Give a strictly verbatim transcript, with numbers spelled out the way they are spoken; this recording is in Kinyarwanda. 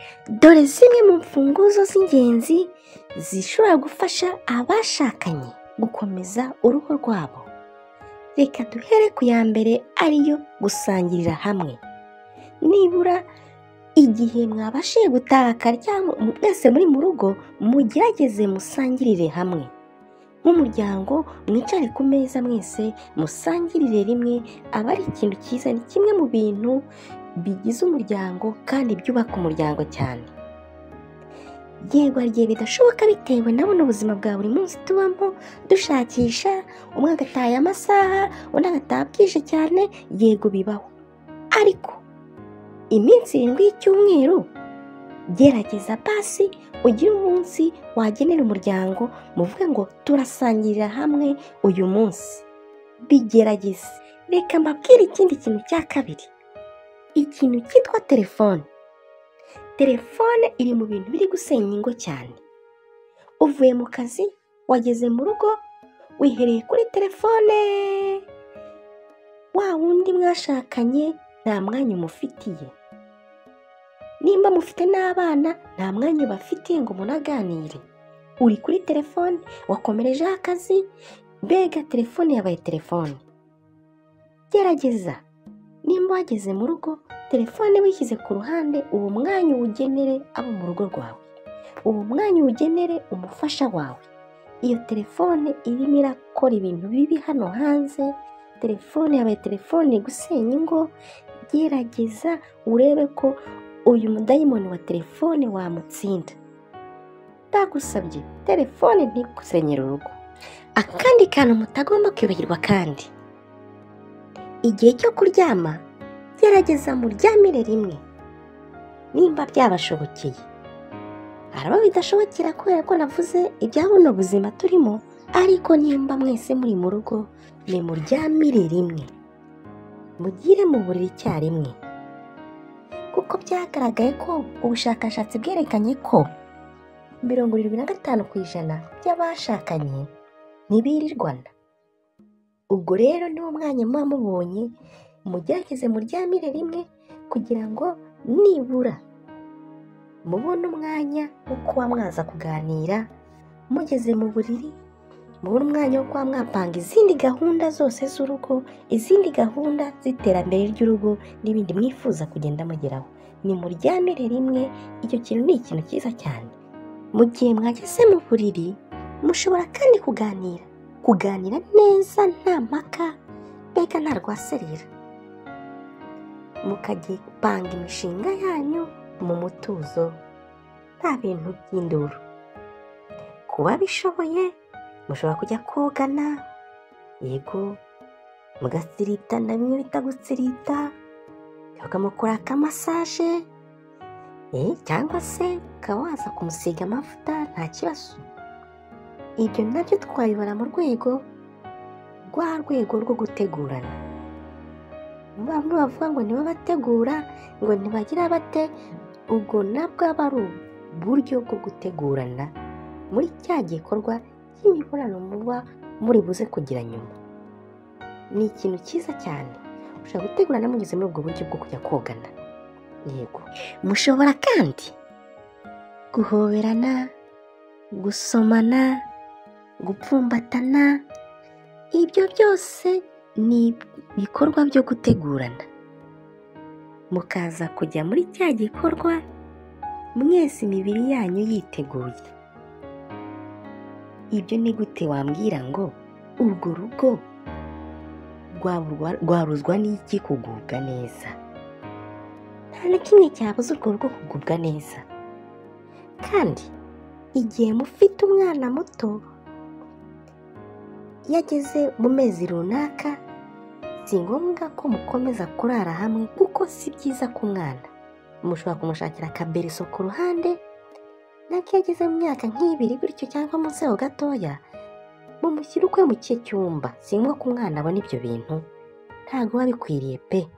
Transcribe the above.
Dore zimwe mu mfunguzo z'ingenzi zishobora gufasha abashakanye gukomeza urugo rwabo. Reka duhere ku ya mbere, ariyo gusangirira hamwe. Nibura igihe mwabashije gutaha kare cyangwa mwese muri mu rugo, mugerageze musangirire hamwe. Nk'umuryango mwicare ku meza mwese musangirire rimwe, aba ari ikintu cyiza. Ni kimwe mu bintu bigize umuryango kandi byubaka umuryango cyane. Yego hari igihe bidashoboka bitewe na buno buzima bwa buri munsi tubamo dushakisha, umwe agataha amasaha undi agataha bwije cyane. Yego bibaho, ariko iminsi irindwi y'icyumweru gerageza basi ugire umunsi wagenera umuryango, muvuge ngo turasangirira hamwe uyu munsi. Bigerageze. Reka mbabwire ikindi kintu cya kabiri, ikintu cyitwa telefone. Telefone iri mu bintu biri gusenya ingo cyane. Uvuye mu kazi, wageze mu rugo, wihereye kuri telefone, wa wundi mwashakanye nta mwanya umufitiye. Nimba mufite n'abana, nta mwanya bafitiye ngo munaganire. Uri kuri telefone, wakomerejeho akazi, mbega telefone yabaye telefone. Gerageza, nimba wageze mu rugo, telefone wishyize ku ruhande, uwo mwanya uwugenere abo mu rugo rwawe, uwo mwanya uwugenere umufasha wawe. Iyo telefone irimo irakora ibintu bibi hano hanze, telefone yabaye telefone gusenya ingo. Gerageza urebe ko uyu mudayimoni wa telefone wamutsinda. Ndagusabye, telefone ntigusenyere urugo. Akandi kantu mutagomba kwibagirwa kandi, igihe cyo kuryama gerageza muryamire rimwe nimba byabashobokeye. Haraba bidashobokera kubera ko navuze ibya buno buzima turimo, ariko nimba mwese muri mu rugo, ni muryamire rimwe, mugire mu buriri icyarimwe. Kuko byagaragaye ko ubushakashatsi bwerekanye ko mirongo irindwi na gatanu ku ijana by'abashakanye ntibirirwana. Ubwo rero niwo mwanya muba mubonye, mugerageze muryamire rimwe kugira ngo nibura mubone umwanya wo kuba mwaza kuganira. Mugeze mu buriri, mubone umwanya wo kuba mwapanga izindi gahunda zose z'urugo, izindi gahunda z'iterambere ry'urugo n'ibindi mwifuza kugenda mugeraho. Ni muryamire rimwe. Icyo kintu ni ikintu cyiza cyane. Mu gihe mwageze mu buriri, mushobora kandi kuganira kuganira neza, nta mpaka, mbega nta rwaserera. Mukagipanga imishinga yanyu mu mutuzo, nta bintu by'induru. Kuba bishoboye, mushobora kujya kogana, yego mugasirita na bimwe bita gusirita, cyangwa mukora akamasaje, eh cyangwa se ukaba waza kumusiga amavuta, nta kibazo. Ibyo nabyo twabibara mu rwego rwa rwego rwo gutegurana. Bamwe bavuga ngo nibo bategura, ngo ntibagira bate, ubwo nabwo aba ari uburyo bwo gutegurana muri cya gikorwa cy'imibonano muba muri buze kugira nyuma. Ni ikintu cyiza cyane. Ushobora gutegurana mugeze muri ubwo buryo bwo kujya kogana. Yego, mushobora kandi guhoberana, gusomana, gupfumbatana. Ibyo byose ni ibikorwa byo gutegurana. Mukaza kujya muri cya gikorwa mwese imibiri yanyu yiteguye. Ibyo ni gute wambwira ngo urwo rugo rwaruzwa n'iki kugubwa neza? Nta na kimwe cyabuza urwo rugo kugubwa neza. Kandi igihe mufite umwana muto yageze mu mezi runaka, si ngombwa ko mukomeza kurara hamwe kuko si byiza ku mwana. Mushobora kumushakira akaberiso ku ruhande, nako yageze mu myaka nk'ibiri gutyo cyangwa munsi ho gatoya, mumushyire ukwe mu cye cyumba. Si ngombwa ko umwana abona ibyo bintu, ntabwo biba bikwiriye pe.